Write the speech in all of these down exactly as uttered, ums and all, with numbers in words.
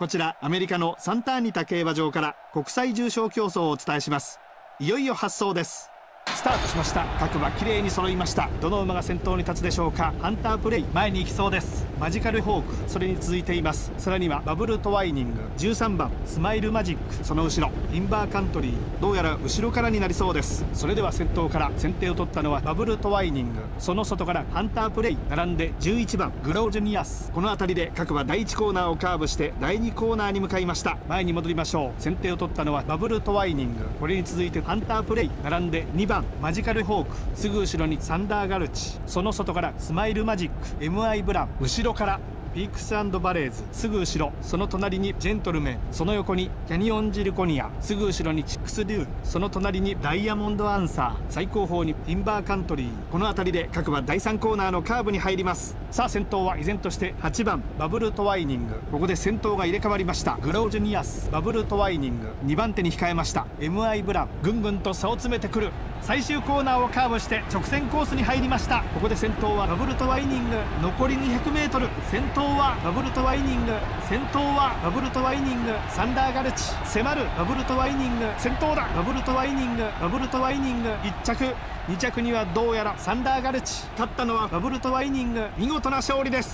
こちらアメリカのサンタアニタ競馬場から国際重賞競争をお伝えします。いよいよ発走です。スタートしました。各馬きれいに揃いました。どの馬が先頭に立つでしょうか。ハンタープレイ前に行きそうです。マジカルホークそれに続いています。さらにはバブルトワイニング、じゅうさんばんスマイルマジック、その後ろインバーカントリー、どうやら後ろからになりそうです。それでは先頭から先手を取ったのはバブルトワイニング、その外からハンタープレイ、並んでじゅういちばんグロージュニアス。この辺りで各馬だいいちコーナーをカーブしてだいにコーナーに向かいました。前に戻りましょう。先手を取ったのはバブルトワイニング、これに続いてハンタープレイ、並んでにばんマジカルホーク、すぐ後ろにサンダーガルチ、その外からスマイルマジック、 エムアイ ブラン、後ろからピークス&バレーズ、すぐ後ろその隣にジェントルメン、その横にキャニオンジルコニア、すぐ後ろにチックスデュー、その隣にダイヤモンドアンサー、最後方にインバーカントリー。この辺りで各馬だいさんコーナーのカーブに入ります。さあ先頭は依然としてはちばんバブルトワイニング、ここで先頭が入れ替わりました。グロージュニアス、バブルトワイニング、にばん手に控えました エムアイ ブラン、ぐんぐんと差を詰めてくる。最終コーナーをカーブして直線コースに入りました。ここで先頭はバブルトワイニング、残り にひゃくメートル、 先頭はバブルトワイニング、先頭はバブルトワイニング、サンダーガルチ迫る、バブルトワイニング先頭だ、バブルトワイニング、バブルトワイニングいっ着、に着にはどうやらサンダーガルチ、勝ったのはバブルトワイニング、見事な勝利です。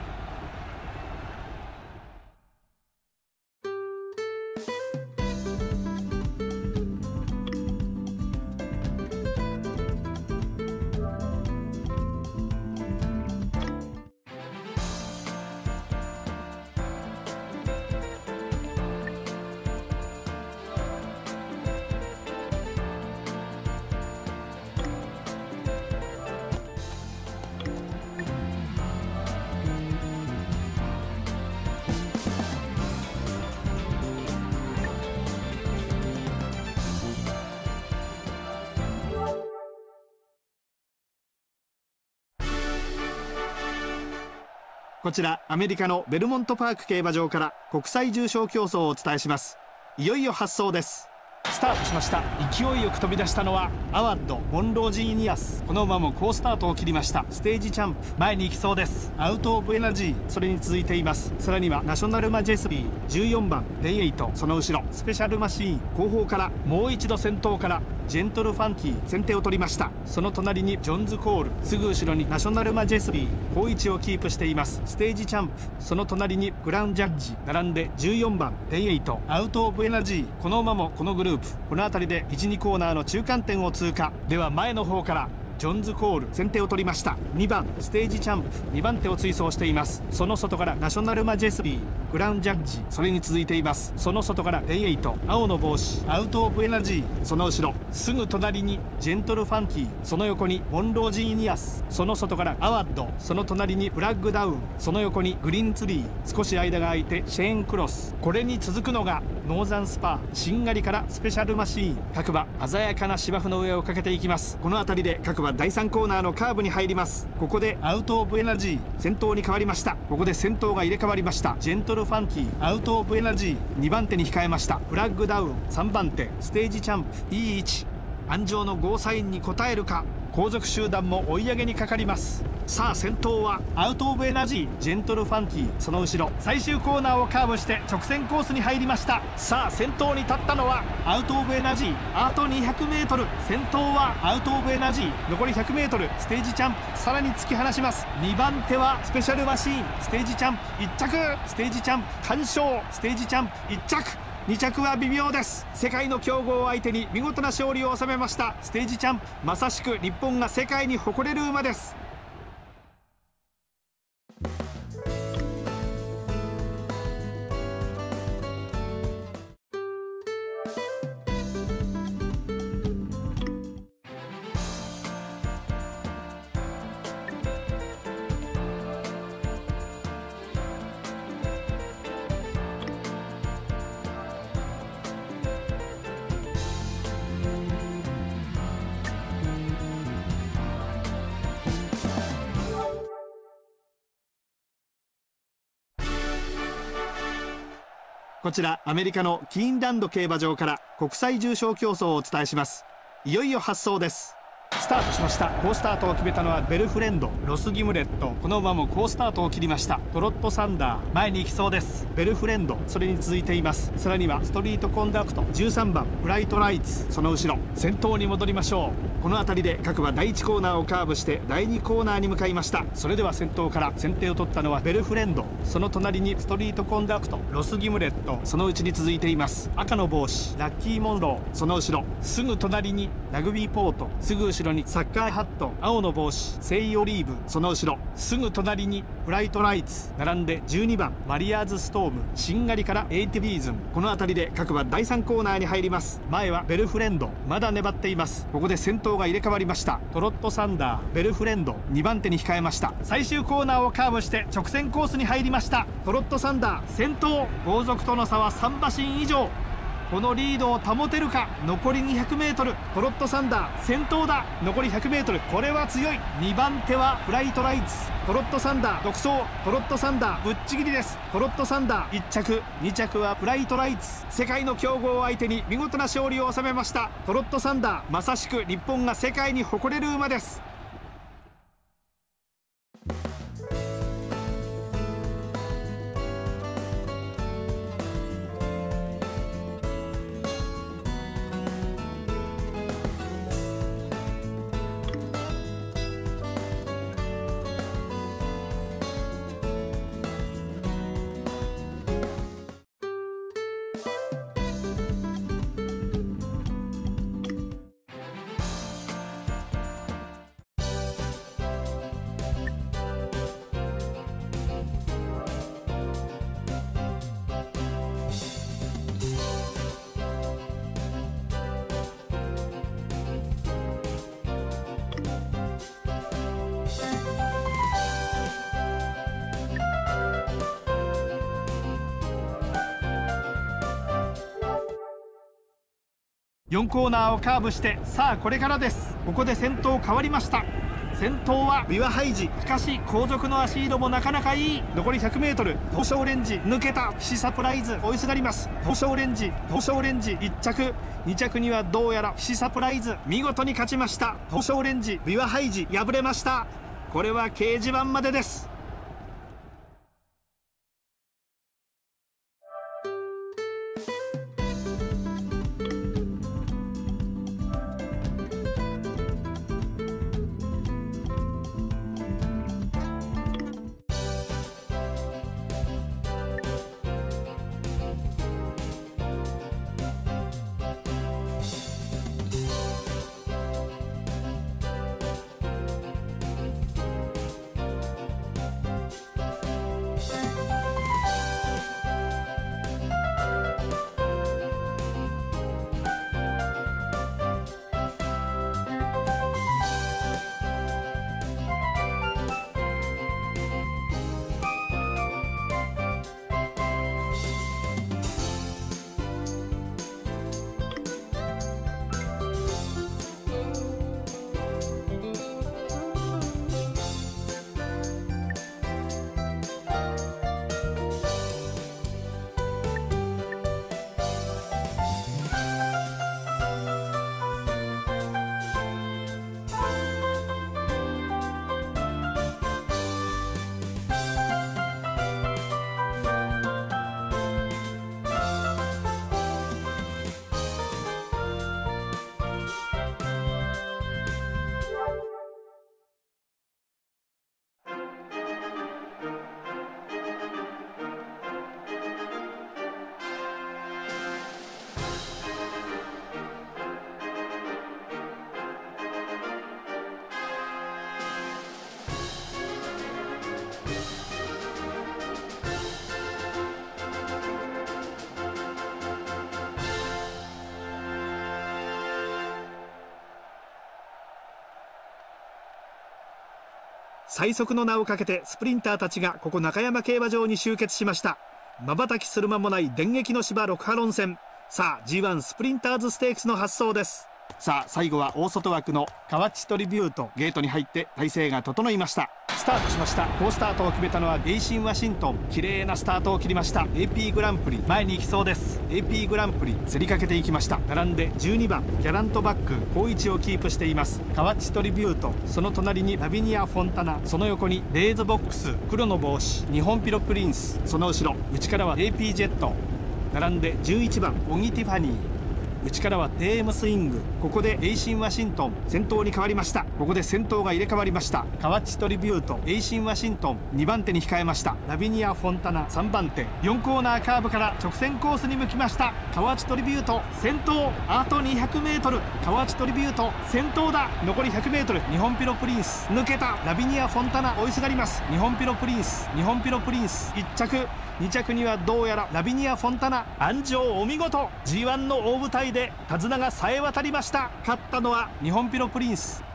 こちらアメリカのベルモントパーク競馬場から国際重賞競争をお伝えします。いよいよ発走です。スタートしました。勢いよく飛び出したのはアワッド、モンロージーニアス、この馬も好スタートを切りました。ステージチャンプ前に行きそうです。アウトオブエナジーそれに続いています。さらにはナショナルマジェスビー、じゅうよんばんレイエイト、その後ろスペシャルマシーン、後方からもう一度先頭からジェントルファンキー、先手を取りました。その隣にジョンズコール、すぐ後ろにナショナルマジェスビー、好位置をキープしています。ステージチャンプ、その隣にグランジャッジ、並んでじゅうよんばんレイエイト、アウトオブエナジー、この馬もこのグループ、この辺りでいちにコーナーの中間点を通過。では前の方からジョンズコール、先手を取りました。にばんステージチャンプ、にばん手を追走しています。その外からナショナルマジェスビー、グランジャッジ、それに続いています。その外からレイエイト、青の帽子、アウトオブエナジー、その後ろすぐ隣にジェントルファンキー、その横にモンロージーニアス、その外からアワッド、その隣にフラッグダウン、その横にグリーンツリー、少し間が空いてシェーンクロス、これに続くのがノーザンスパー、しんがりからスペシャルマシーン。各馬鮮やかな芝生の上をかけていきます。この辺りで各馬だいさんコーナーのカーブに入ります。ここでアウトオブエナジー先頭に変わりました。ここで先頭が入れ替わりました。ジェントルファンキー、アウトオブエナジー、にばん手に控えました。フラッグダウンさんばん手、ステージチャンプ、いい位置、安城のゴーサインに応えるか。後続集団も追い上げにかかります。さあ先頭はアウトオブエナジー、ジェントルファンキー、その後ろ最終コーナーをカーブして直線コースに入りました。さあ先頭に立ったのはアウトオブエナジー、あと にひゃくメートル、 先頭はアウトオブエナジー、残り ひゃくメートル、 ステージチャンプさらに突き放します。にばん手はスペシャルマシーン、ステージチャンプいっ着、ステージチャンプ完勝、ステージチャンプいっ着、に着は微妙です。世界の強豪を相手に見事な勝利を収めました。ステージチャンプ、まさしく日本が世界に誇れる馬です。こちらアメリカのキーンランド競馬場から国際重賞競争をお伝えします。いよいよ発走です。 スタートしました。好スタートを決めたのはベルフレンド、ロスギムレット。この馬も好スタートを切りました。トロットサンダー前に行きそうです。ベルフレンド、それに続いています。さらにはストリートコンダクト、じゅうさんばんブライトライツ、その後ろ。先頭に戻りましょう。この辺りで各馬だいいちコーナーをカーブしてだいにコーナーに向かいました。それでは先頭から先手を取ったのはベルフレンド、その隣にストリートコンダクト、ロスギムレット、そのうちに続いています。赤の帽子ラッキーモンロー、その後ろ。すぐ隣にラグビーポート、すぐ後ろにサッカーハット、青の帽子セイオリーブ、その後ろ。すぐ隣にブライトライツ、並んでじゅうにばんマリアーズストーム、しんがりからエイティビーズン。この辺りで各馬だいさんコーナーに入ります。前はベルフレンド、まだ粘っています。ここで先頭が入れ替わりました。トロットサンダー、ベルフレンドにばん手に控えました。最終コーナーをカーブして直線コースに入りました。トロットサンダー先頭、後続との差はさんばしん以上。このリードを保てるか。残り にひゃくメートル、 トロットサンダー先頭だ。残り ひゃくメートル、 これは強い。にばん手はブライトライツ、トロットサンダー独走。トロットサンダーぶっちぎりです。トロットサンダーいっちゃく、にちゃくはブライトライツ。世界の強豪を相手に見事な勝利を収めました。トロットサンダー、まさしく日本が世界に誇れる馬です。よんコーナーをカーブして、さあこれからです。ここで先頭変わりました。先頭はビワハイジ。しかし後続の足色もなかなかいい。残り ひゃくメートル、 東証オレンジ抜けた。シサプライズ追いすがります。東証オレンジ、東証オレンジいっちゃく、にちゃくにはどうやらシサプライズ。見事に勝ちました。東証オレンジ、ビワハイジ敗れました。これは掲示板までです。最速の名をかけてスプリンターたちがここ中山競馬場に集結しました。瞬きする間もない電撃の芝ろくハロン戦。さあ ジーワン スプリンターズステークスの発走です。さあ最後は大外枠の河内トリビュート。ゲートに入って体勢が整いました。 スタートしました。好スタートを決めたのはエイシンワシントン。綺麗なスタートを切りました。 エーピー グランプリ前に行きそうです。 エーピー グランプリ競りかけていきました。並んでじゅうにばんギャラントバック、好位置をキープしています。カワッチトリビュート、その隣にラビニア・フォンタナ、その横にレーズボックス、黒の帽子日本ピロプリンス、その後ろ内からは エーピー ジェット、並んでじゅういちばんオギティファニー、内からはテームスイング。ここでエイシンワシントン先頭に変わりました。ここで先頭が入れ替わりました。カワッチトリビュート、エイシンワシントンにばん手に控えました。ラビニア・フォンタナさんばん手、よんコーナーカーブから直線コースに向きました。カワッチトリビュート先頭、あと にひゃくメートル。 カワッチトリビュート先頭だ。残り ひゃくメートル。 日本ピロプリンス抜けた。ラビニア・フォンタナ追いすがります。日本ピロプリンス日本ピロプリンスいっちゃく、にちゃくにはどうやらラビニア・フォンタナ。安城お見事。 ジーワン の大舞台で手綱がさえ渡りました。勝ったのは日本ピロプリンス。